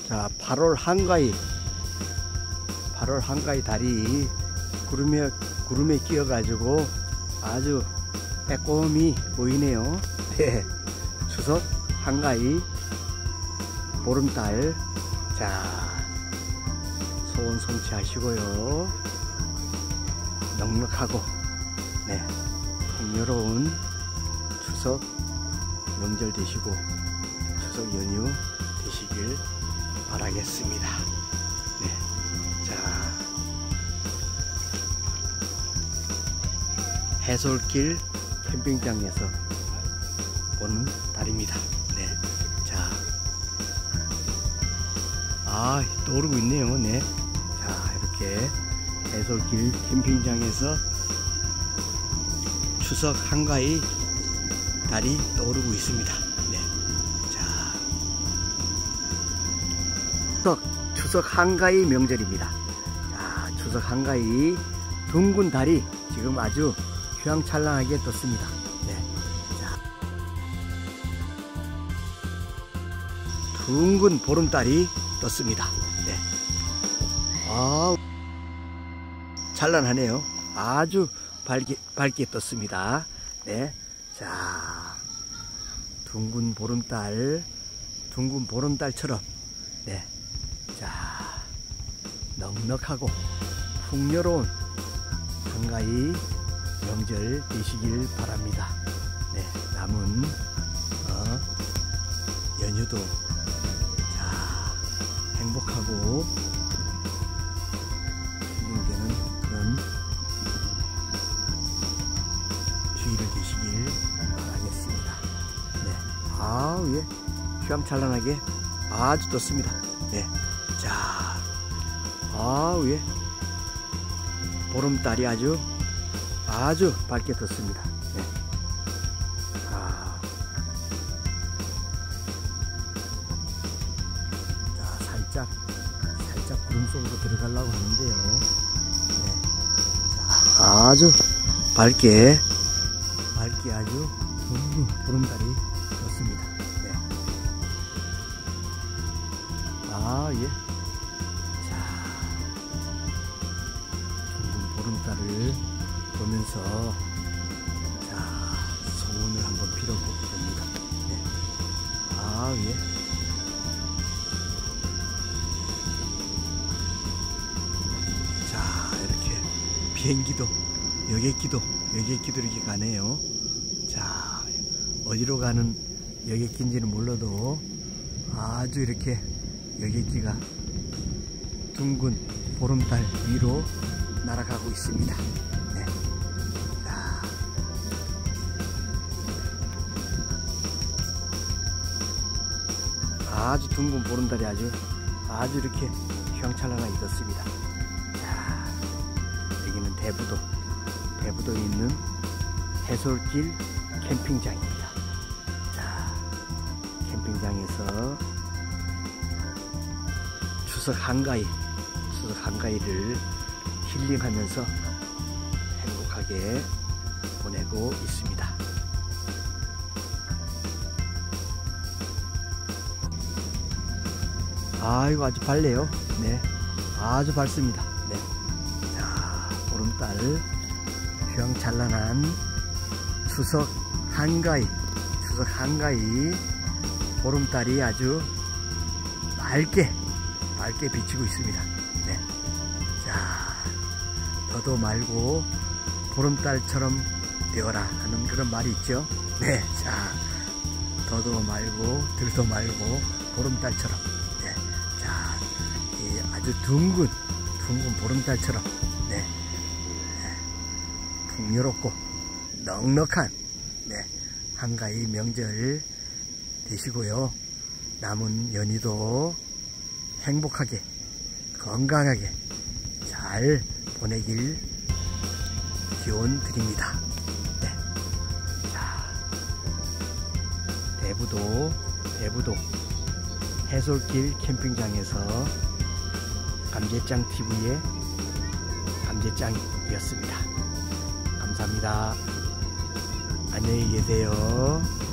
자, 8월 한가위 달이 구름에 끼어가지고 아주 빼꼼히 보이네요. 네, 추석 한가위 보름달. 자, 소원 성취하시고요. 넉넉하고 네, 풍요로운 추석 명절 되시고 추석 연휴 되시길 바라겠습니다. 네, 자, 해솔길 캠핑장에서 보는 달입니다. 네, 자, 떠오르고 있네요. 네, 자, 이렇게 해솔길 캠핑장에서 추석 한가위 달이 떠오르고 있습니다. 네, 자, 추석 한가위 명절입니다. 자, 추석 한가위 둥근 달이 지금 아주 휘황찬란하게 떴습니다. 네, 자, 둥근 보름달이 떴습니다. 네, 찬란하네요. 아주 밝게 떴습니다. 네, 자, 둥근 보름달처럼 네, 자, 넉넉하고 풍요로운 한가위 명절 되시길 바랍니다. 네, 남은 연휴도 자, 행복하고 힐링되는 그런 휴일을 되시길 바라겠습니다. 네, 예, 휘황찬란하게 아주 떴습니다. 네, 자, 예, 보름달이 아주 밝게 떴습니다. 네, 자, 살짝 구름 속으로 들어가려고 하는데요. 네, 자, 아주 밝게 아주 둥근 보름달이 떴습니다. 네, 예, 자, 둥근 보름달을 보면서 자, 소원을 한번 빌어봅니다. 네, 예, 자, 이렇게 비행기도 여객기도 이렇게 가네요. 자, 어디로 가는 여객기인지는 몰라도 아주 이렇게 여객기가 둥근 보름달 위로 날아가고 있습니다. 네, 자, 아주 둥근 보름달이 아주 이렇게 휘황찬란하게 떴습니다. 자, 여기는 대부도에 있는 해솔길 캠핑장입니다. 자, 캠핑장에서 추석 한가위를 힐링하면서 행복하게 보내고 있습니다. 이거 아주 밝네요. 네, 아주 밝습니다. 네, 자, 보름달 휘황찬란한 추석 한가위 보름달이 아주 밝게 비치고 있습니다. 네, 자, 더도 말고 보름달처럼 되어라 하는 그런 말이 있죠. 네, 자, 더도 말고 들도 말고 보름달처럼. 네, 자, 아주 둥근 보름달처럼 네, 풍요롭고 넉넉한 네, 한가위 명절 되시고요. 남은 연휴도 행복하게 건강하게 잘 보내길 기원 드립니다. 네, 자, 대부도 해솔길 캠핑장에서 감제짱 TV의 감제짱이었습니다. 감사합니다. 안녕히 계세요.